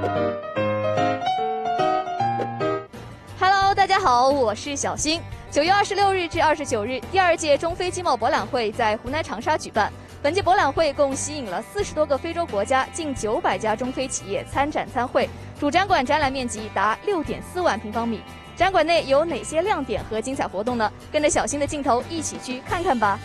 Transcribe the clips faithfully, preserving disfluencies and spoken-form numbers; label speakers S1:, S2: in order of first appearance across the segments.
S1: Hello， 大家好，我是小新。九月二十六日至二十九日，第二届中非经贸博览会在湖南长沙举办。本届博览会共吸引了四十多个非洲国家近九百家中非企业参展参会，主展馆展览面积达六点四万平方米。展馆内有哪些亮点和精彩活动呢？跟着小新的镜头一起去看看吧。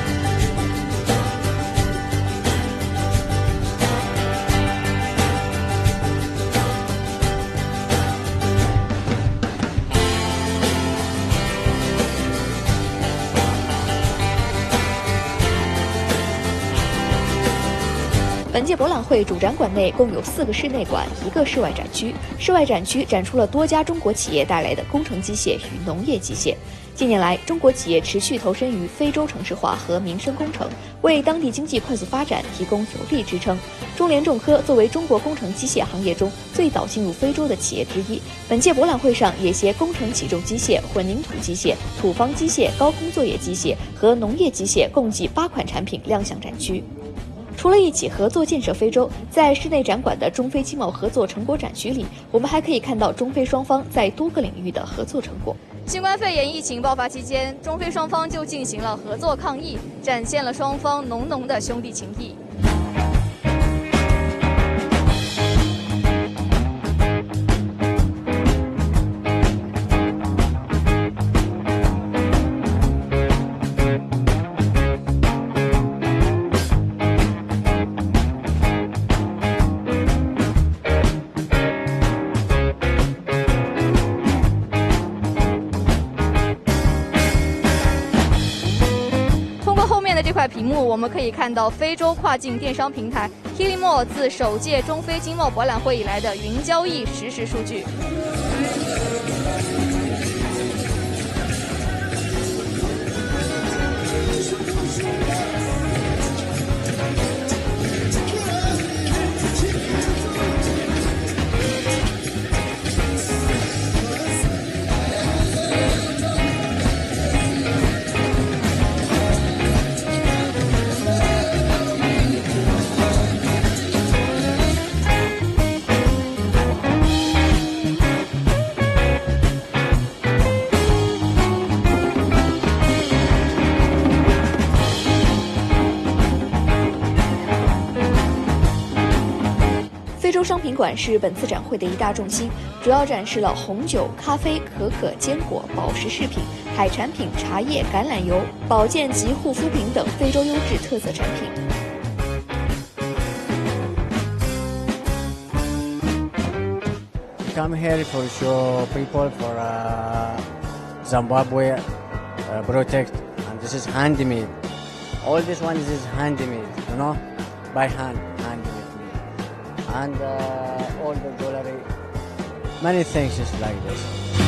S1: 本届博览会主展馆内共有四个室内馆，一个室外展区。室外展区展出了多家中国企业带来的工程机械与农业机械。近年来，中国企业持续投身于非洲城市化和民生工程，为当地经济快速发展提供有力支撑。中联重科作为中国工程机械行业中最早进入非洲的企业之一，本届博览会上也携工程起重机械、混凝土机械、土方机械、高空作业机械和农业机械共计八款产品亮相展区。除了一起合作建设非洲，在室内展馆的中非经贸合作成果展区里，我们还可以看到中非双方在多个领域的合作成果。新冠肺炎疫情爆发期间，中非双方就进行了合作抗疫，展现了双方浓浓的兄弟情谊。这块屏幕我们可以看到非洲跨境电商平台 Kilimall 自首届中非经贸博览会以来的云交易实时数据。非洲商品馆是本次展会的一大重心，主要展示了红酒、咖啡、可可、坚果、宝石饰品、海产品、茶叶、橄榄油、保健及护肤品等非洲优质特色产品。
S2: Come here for show people for uh, Zimbabwe uh, protect, and this is handmade. All this one is handmade, you know, by hand, handmade. And uh, all the jewelry, many things is like this.